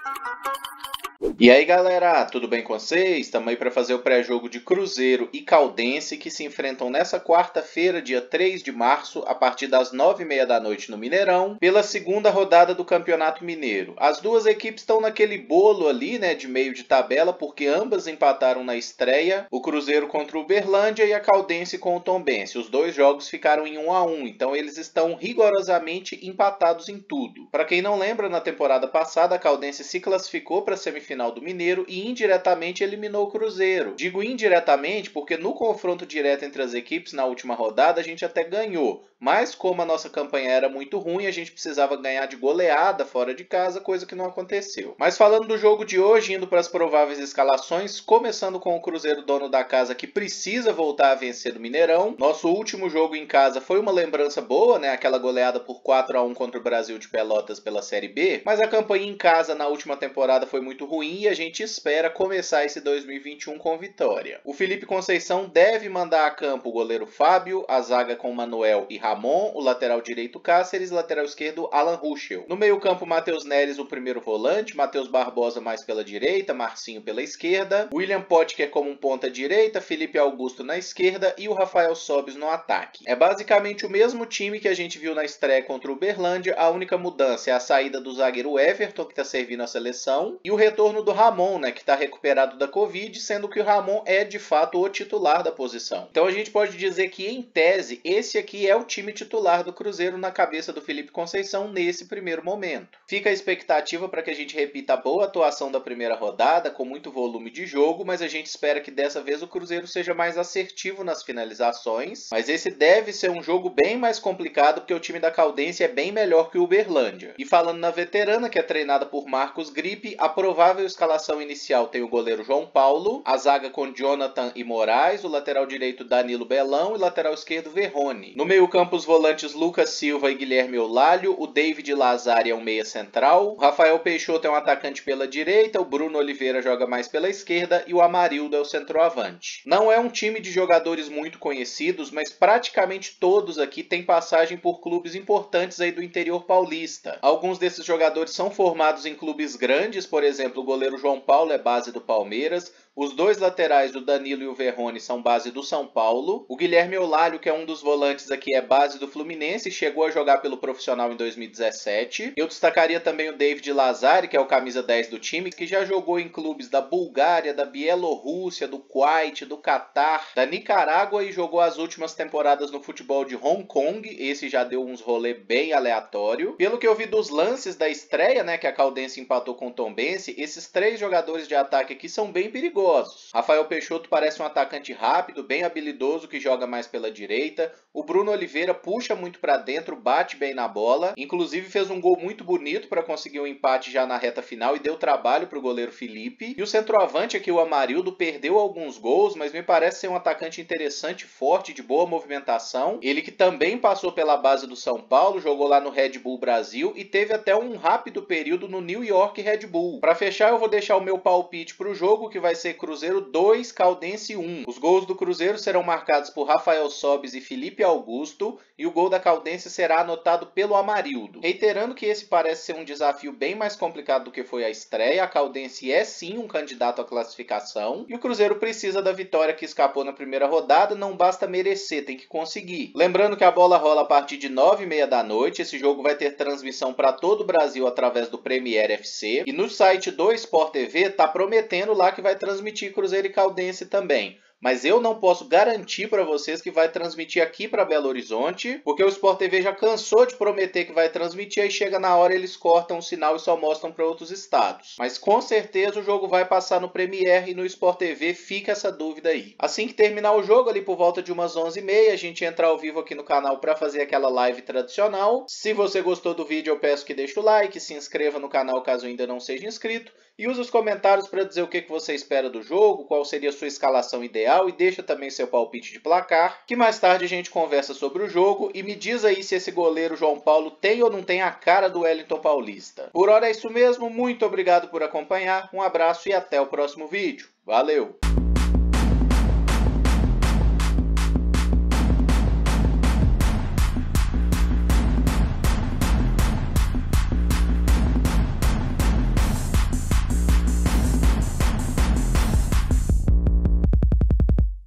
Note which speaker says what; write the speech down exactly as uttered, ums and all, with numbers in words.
Speaker 1: E aí galera, tudo bem com vocês? Estamos aí para fazer o pré-jogo de Cruzeiro e Caldense que se enfrentam nessa quarta-feira, dia três de março, a partir das nove e meia da noite no Mineirão, pela segunda rodada do Campeonato Mineiro. As duas equipes estão naquele bolo ali, né, de meio de tabela, porque ambas empataram na estreia, o Cruzeiro contra o Uberlândia e a Caldense com o Tombense. Os dois jogos ficaram em um a um, então eles estão rigorosamente empatados em tudo. Para quem não lembra, na temporada passada a Caldense se classificou para a semifinal do Mineiro e indiretamente eliminou o Cruzeiro. Digo indiretamente porque no confronto direto entre as equipes na última rodada a gente até ganhou, mas como a nossa campanha era muito ruim, a gente precisava ganhar de goleada fora de casa, coisa que não aconteceu. Mas falando do jogo de hoje, indo para as prováveis escalações, começando com o Cruzeiro, dono da casa, que precisa voltar a vencer do Mineirão. Nosso último jogo em casa foi uma lembrança boa, né? Aquela goleada por quatro a um contra o Brasil de Pelotas pela Série B, mas a campanha em casa na última temporada foi muito ruim e a gente espera começar esse dois mil e vinte e um com vitória. O Felipe Conceição deve mandar a campo o goleiro Fábio, a zaga com Manuel e Ramon, o lateral direito Cáceres, lateral esquerdo Alan Ruschel. No meio campo, Matheus Neres, o primeiro volante, Matheus Barbosa mais pela direita, Marcinho pela esquerda, William Potker como um ponta direita, Felipe Augusto na esquerda e o Rafael Sobis no ataque. É basicamente o mesmo time que a gente viu na estreia contra o Uberlândia, a única mudança é a saída do zagueiro Everton, que está servindo a seleção, e o retorno do Ramon, né, que está recuperado da Covid, sendo que o Ramon é de fato o titular da posição. Então a gente pode dizer que, em tese, esse aqui é o time titular do Cruzeiro na cabeça do Felipe Conceição nesse primeiro momento. Fica a expectativa para que a gente repita a boa atuação da primeira rodada, com muito volume de jogo, mas a gente espera que dessa vez o Cruzeiro seja mais assertivo nas finalizações, mas esse deve ser um jogo bem mais complicado, porque o time da Caldense é bem melhor que o Uberlândia. E falando na veterana, que é treinada por Marcos Gripe, a provável escalação inicial tem o goleiro João Paulo, a zaga com Jonathan e Moraes, o lateral direito Danilo Belão e lateral esquerdo Verrone. No meio campo, os volantes Lucas Silva e Guilherme Olalho, o David Lazari é um meia central, o Rafael Peixoto é um atacante pela direita, o Bruno Oliveira joga mais pela esquerda e o Amarildo é o centroavante. Não é um time de jogadores muito conhecidos, mas praticamente todos aqui têm passagem por clubes importantes aí do interior paulista. Alguns desses jogadores são formados em clubes grandes, por exemplo, o goleiro João Paulo é base do Palmeiras, os dois laterais, o Danilo e o Verrone, são base do São Paulo, o Guilherme Olalho, que é um dos volantes aqui, é base do Fluminense e chegou a jogar pelo profissional em dois mil e dezessete. Eu destacaria também o David Lazari, que é o camisa dez do time, que já jogou em clubes da Bulgária, da Bielorrússia, do Kuwait, do Catar, da Nicarágua e jogou as últimas temporadas no futebol de Hong Kong. Esse já deu uns rolê bem aleatório. Pelo que eu vi dos lances da estreia, né, que a Caldense empatou com o Tombense, esses três jogadores de ataque aqui são bem perigosos. Rafael Peixoto parece um atacante rápido, bem habilidoso, que joga mais pela direita. O Bruno Oliveira puxa muito para dentro, bate bem na bola. Inclusive fez um gol muito bonito para conseguir um empate já na reta final e deu trabalho para o goleiro Felipe. E o centroavante aqui, o Amarildo, perdeu alguns gols, mas me parece ser um atacante interessante, forte, de boa movimentação. Ele que também passou pela base do São Paulo, jogou lá no Red Bull Brasil e teve até um rápido período no New York Red Bull. Para fechar, eu vou deixar o meu palpite para o jogo, que vai ser Cruzeiro dois, Caldense um. Os gols do Cruzeiro serão marcados por Rafael Sobis e Felipe Augusto, e o gol da Caldense será anotado pelo Amarildo. Reiterando que esse parece ser um desafio bem mais complicado do que foi a estreia, a Caldense é sim um candidato à classificação, e o Cruzeiro precisa da vitória que escapou na primeira rodada, não basta merecer, tem que conseguir. Lembrando que a bola rola a partir de nove e meia da noite, esse jogo vai ter transmissão para todo o Brasil através do Premier F C, e no site do Sport T V tá prometendo lá que vai transmitir Cruzeiro e Caldense também. Mas eu não posso garantir para vocês que vai transmitir aqui para Belo Horizonte, porque o Sport T V já cansou de prometer que vai transmitir, aí chega na hora eles cortam o sinal e só mostram para outros estados. Mas com certeza o jogo vai passar no Premier e no Sport T V, fica essa dúvida aí. Assim que terminar o jogo, ali por volta de umas onze e meia, a gente entra ao vivo aqui no canal para fazer aquela live tradicional. Se você gostou do vídeo, eu peço que deixe o like, se inscreva no canal caso ainda não seja inscrito, e use os comentários para dizer o que você espera do jogo, qual seria a sua escalação ideal, e deixa também seu palpite de placar, que mais tarde a gente conversa sobre o jogo, e me diz aí se esse goleiro João Paulo tem ou não tem a cara do Wellington Paulista. Por hora é isso mesmo, muito obrigado por acompanhar, um abraço e até o próximo vídeo. Valeu!